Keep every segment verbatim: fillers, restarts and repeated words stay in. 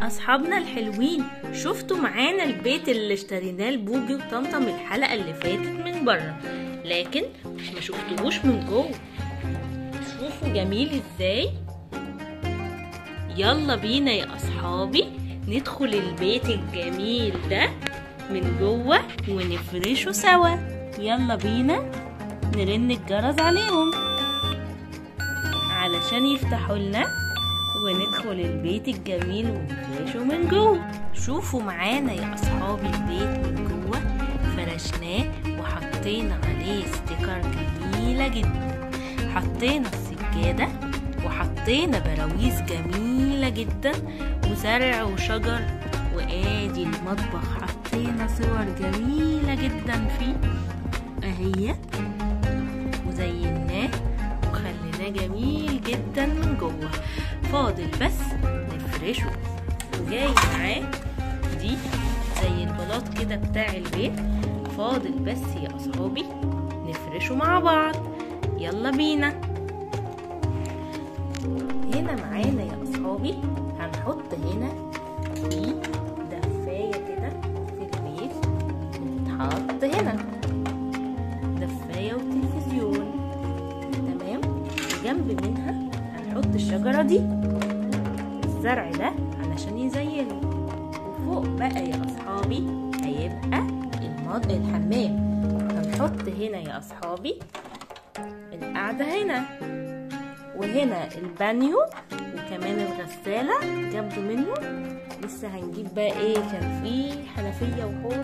أصحابنا الحلوين، شفتوا معانا البيت اللي اشتريناه لبوجي وطنطا من الحلقة اللي فاتت من بره، لكن ما شفتوهوش من جوه. شوفوا جميل ازاي. يلا بينا يا أصحابي ندخل البيت الجميل ده من جوه ونفرشه سوا. يلا بينا نرن الجرس عليهم علشان يفتحوا لنا وندخل البيت الجميل ونفرشه من جوه. شوفوا معانا يا أصحابي البيت من جوه فرشناه وحطينا عليه ستيكر جميلة جدا. حطينا السجادة وحطينا براويز جميلة جدا وزرع وشجر، وادي المطبخ حطينا صور جميلة جدا فيه اهي، وزيناه وخليناه جميل جدا من جوه. فاضل بس نفرشه، وجاي معاه دي زي البلاط كده بتاع البيت. فاضل بس يا اصحابي نفرشه مع بعض. يلا بينا. هنا معانا يا اصحابي هنحط هنا في دفاية كده في البيت، بتتحط هنا دفاية وتلفزيون، تمام. وجنب منها هنحط الشجرة دي، الزرع ده علشان يزينه. وفوق بقى يا اصحابي هيبقى المض... الحمام. هنحط هنا يا اصحابي القعدة هنا، وهنا البانيو، وكمان الغسالة جنب منه. لسه هنجيب بقى ايه، كان فيه حنفية وحوض.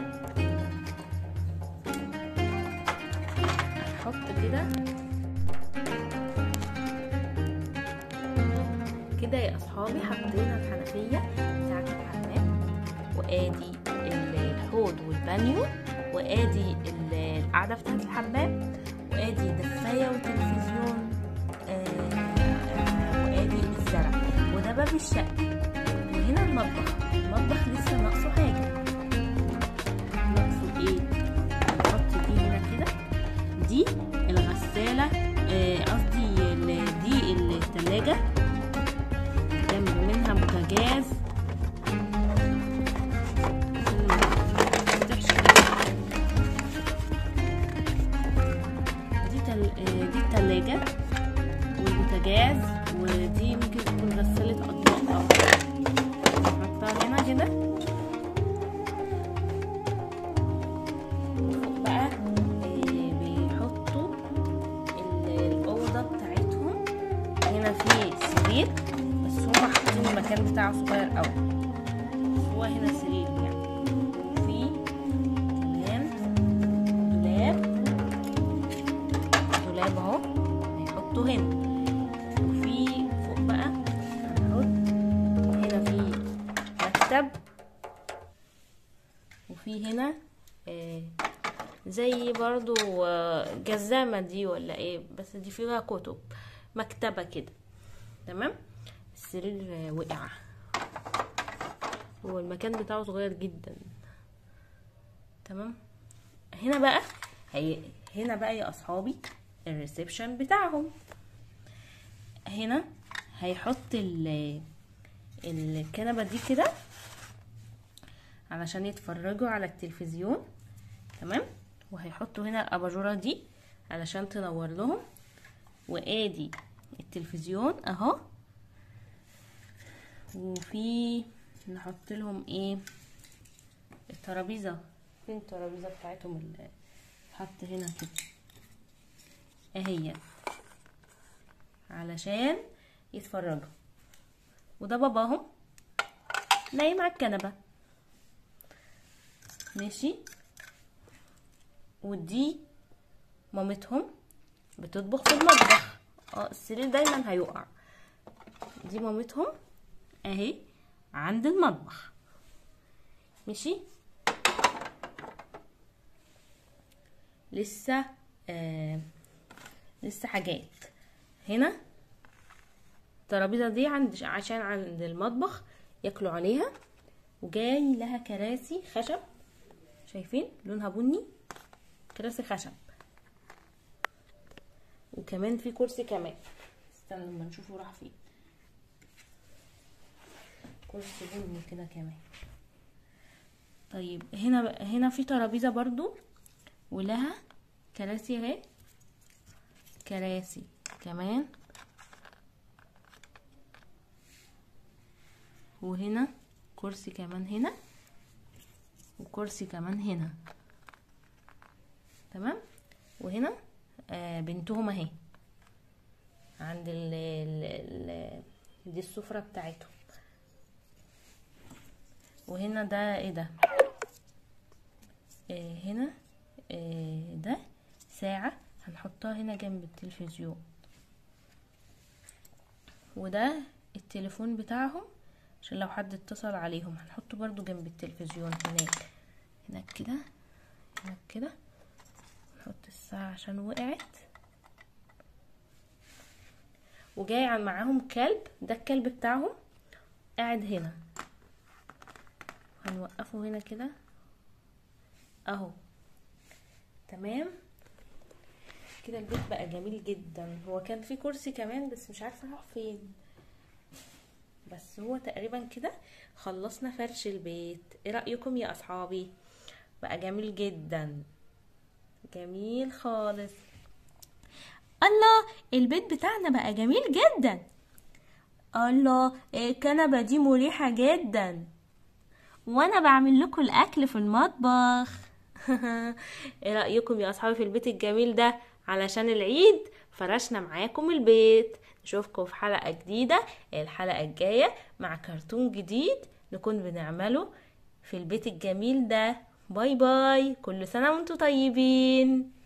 هنحط كده كده يا اصحابي. حطينا الحنفية بتاعت الحمام، وادي الحوض والبانيو، وادي القعدة بتاعت الحمام، وادي دفاية وتلفزيون، آه وادي الزرع، وده باب الشقة. وهنا المطبخ. المطبخ لسه ناقصه حاجة. ناقصه ايه؟ نحط دي هنا كده. دي الغسالة، قصدي آه دي التلاجة، جنب منها بوتاجاز. دي التلاجة والبوتاجاز، ودي ممكن تكون غسالة أطباق. نحطها هنا كده. فوق بقى بيحطوا الأوضة بتاعتهم. هنا في سرير، بس هما حاطين المكان بتاعه صغير أوي، بس هو هنا سرير يعني. وفي كمان دولاب دولاب اهو هيحطوا هنا. وفي فوق بقى هنحط هنا في مكتب، وفي هنا آه زي برضو آه جزامة دي ولا ايه، بس دي فيها كتب. مكتبة كده، تمام. السرير آه وقع، والمكان بتاعه صغير جدا، تمام. هنا بقى هي هنا بقى يا اصحابي الريسبشن بتاعهم. هنا هيحط الكنبة دي كده علشان يتفرجوا على التلفزيون، تمام. وهيحطوا هنا الاباجورة دي علشان تنور لهم، وادي التلفزيون اهو. وفي نحط لهم ايه، الترابيزة. فين الترابيزة بتاعتهم اللي حط هنا كده اهي علشان يتفرجوا. وده باباهم نايم على الكنبه، ماشي. ودي مامتهم بتطبخ في المطبخ. اه السرير دايما هيقع. دي مامتهم اهي عند المطبخ، ماشي. لسه آه لسه حاجات هنا. الترابيزه دي عند عشان عند المطبخ ياكلوا عليها، وجاي لها كراسي خشب، شايفين لونها بني، كراسي خشب. وكمان في كرسي كمان، استنى لما نشوفه راح فين. كرسي بني كده كمان. طيب هنا هنا في ترابيزه برضو ولها كراسي اهي، كراسي كمان، وهنا كرسي كمان هنا، وكرسي كمان هنا. تمام. وهنا آه بنتهم اهي عند ال ال دي السفرة بتاعتهم. وهنا ده ايه ده؟ آه هنا آه ده ساعة هنحطها هنا جنب التلفزيون. وده التليفون بتاعهم عشان لو حد اتصل عليهم، هنحطه برضو جنب التلفزيون هناك. هناك كده، هناك كده. نحط الساعة عشان وقعت. وجاي معاهم كلب، ده الكلب بتاعهم قاعد هنا، هنوقفه هنا كده اهو. تمام كده البيت بقى جميل جدا. هو كان في كرسي كمان بس مش عارفه راح فين، بس هو تقريبا كده خلصنا فرش البيت. ايه رأيكم يا اصحابي؟ بقى جميل جدا، جميل خالص. الله، البيت بتاعنا بقى جميل جدا. الله، الكنبة دي مريحة جدا، وانا بعمل لكم الاكل في المطبخ. ايه رأيكم يا اصحابي في البيت الجميل ده؟ علشان العيد فرشنا معاكم البيت. نشوفكم في حلقة جديدة الحلقة الجاية مع كرتون جديد نكون بنعمله في البيت الجميل ده. باي باي، كل سنة وانتم طيبين.